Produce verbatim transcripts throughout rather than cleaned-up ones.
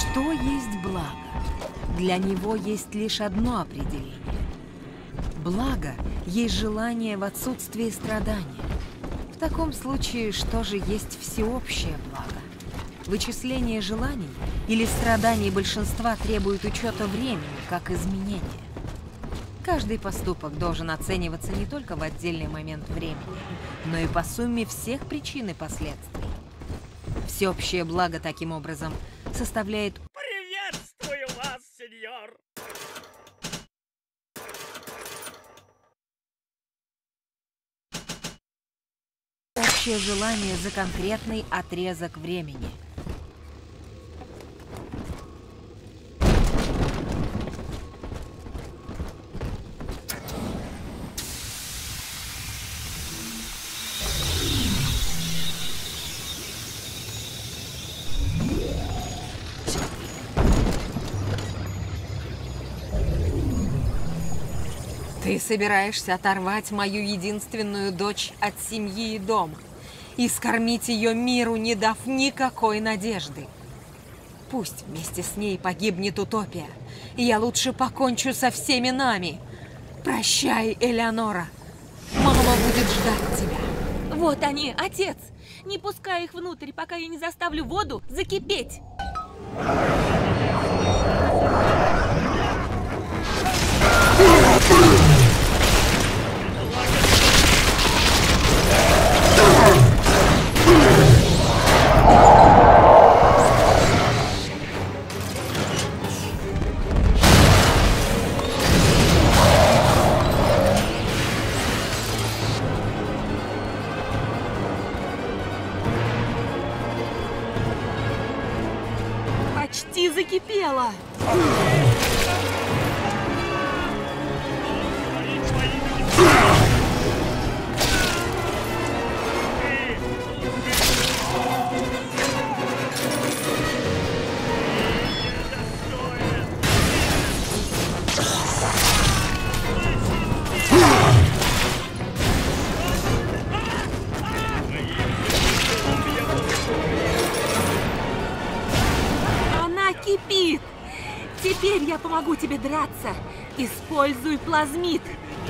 Что есть благо? Для него есть лишь одно определение. Благо есть желание в отсутствии страдания. В таком случае, что же есть всеобщее благо? Вычисление желаний или страданий большинства требует учета времени, как изменения. Каждый поступок должен оцениваться не только в отдельный момент времени, но и по сумме всех причин и последствий. Всеобщее благо, таким образом, составляет... Приветствую вас, сеньор! Общее желание за конкретный отрезок времени. Ты собираешься оторвать мою единственную дочь от семьи и дома и скормить ее миру, не дав никакой надежды. Пусть вместе с ней погибнет утопия, и я лучше покончу со всеми нами. Прощай, Элеонора. Мама будет ждать тебя. Вот они, отец! Не пускай их внутрь, пока я не заставлю воду закипеть. Почти закипело. Кипит! Теперь я помогу тебе драться. Используй плазмид.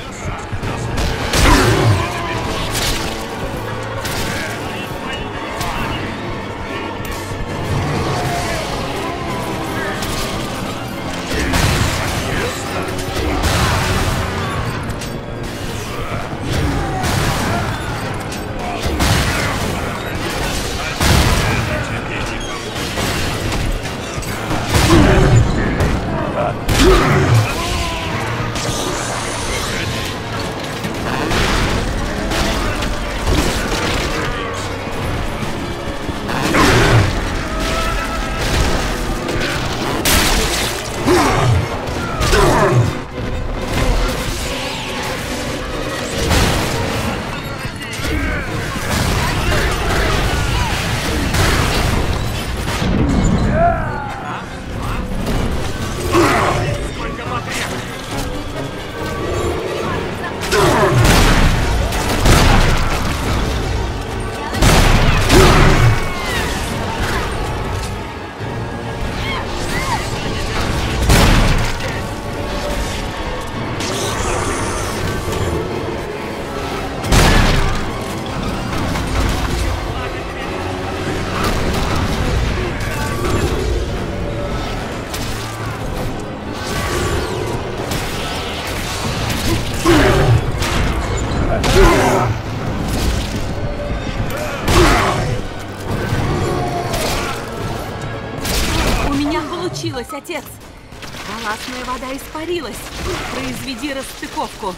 Получилось, отец! Балластная вода испарилась. Произведи расстыковку.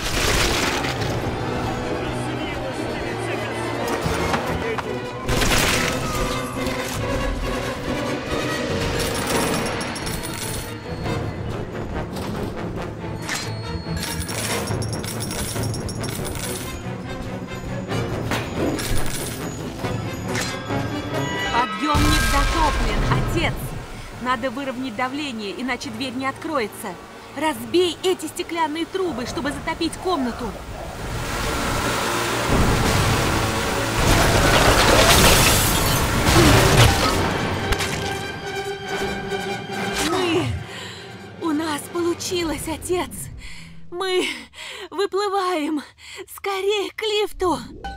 Подъемник затоплен, отец! Надо выровнять давление, иначе дверь не откроется. Разбей эти стеклянные трубы, чтобы затопить комнату. отец! Мы выплываем! Скорее к лифту!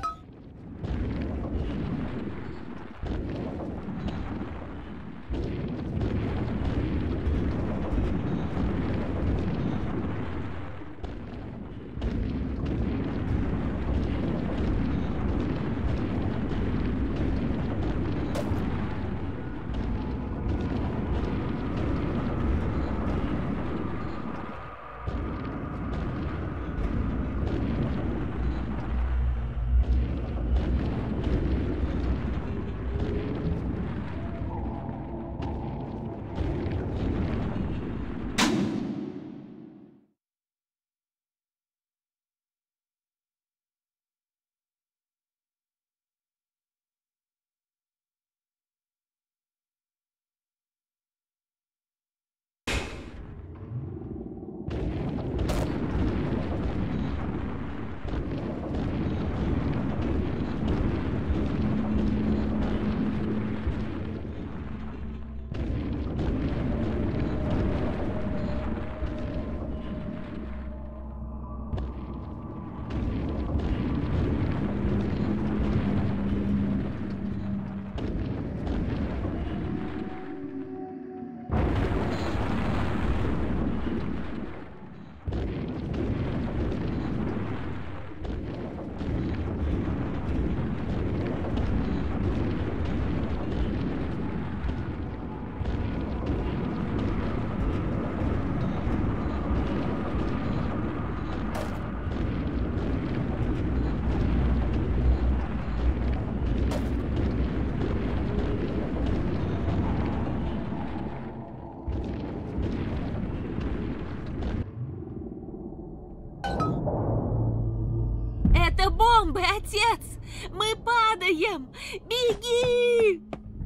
Это бомбы, отец! Мы падаем! Беги!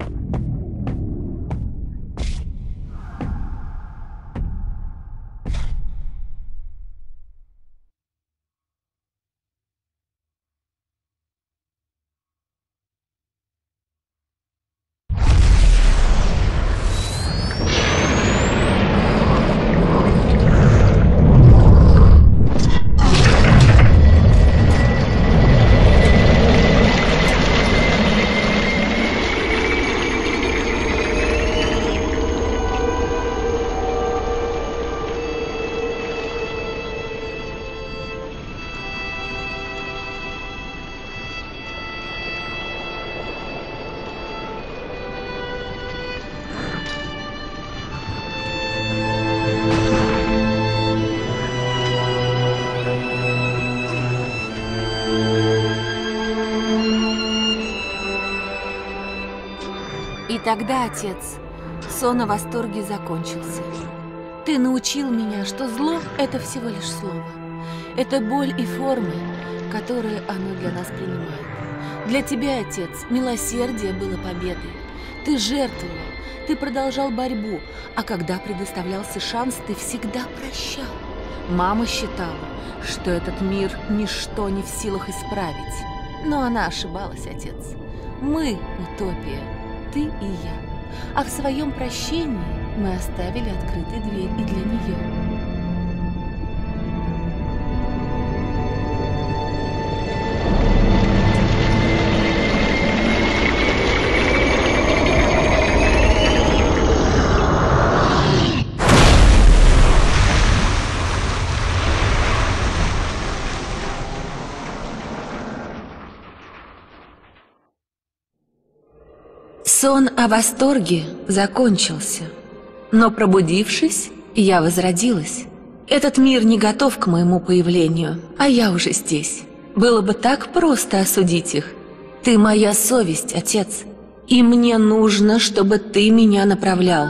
И тогда, отец, сон о восторге закончился. Ты научил меня, что зло – это всего лишь слово. Это боль и формы, которые оно для нас принимает. Для тебя, отец, милосердие было победой. Ты жертвовал, ты продолжал борьбу, а когда предоставлялся шанс, ты всегда прощал. Мама считала, что этот мир ничто не в силах исправить. Но она ошибалась, отец. Мы – утопия. Ты и я. А в своем прощении мы оставили открытой дверь и для нее. Сон о восторге закончился, но, пробудившись, я возродилась. Этот мир не готов к моему появлению, а я уже здесь. Было бы так просто осудить их. Ты моя совесть, отец, и мне нужно, чтобы ты меня направлял.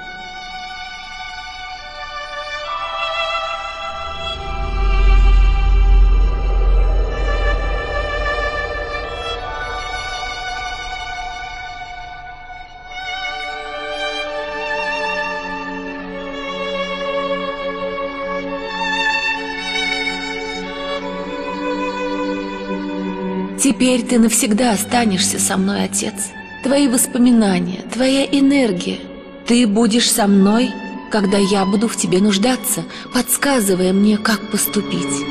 Теперь ты навсегда останешься со мной, отец. Твои воспоминания, твоя энергия. Ты будешь со мной когда я буду в тебе нуждаться, подсказывая мне, как поступить.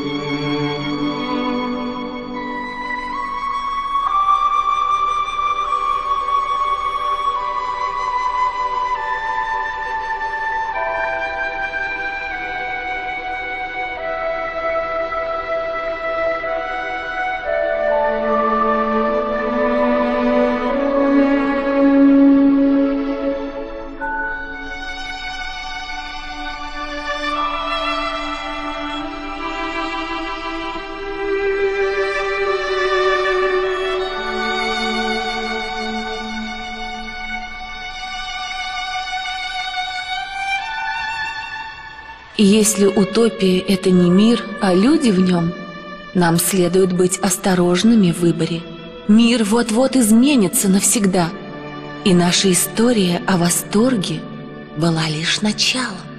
И если утопия — это не мир, а люди в нем, нам следует быть осторожными в выборе. Мир вот-вот изменится навсегда, и наша история о восторге была лишь началом.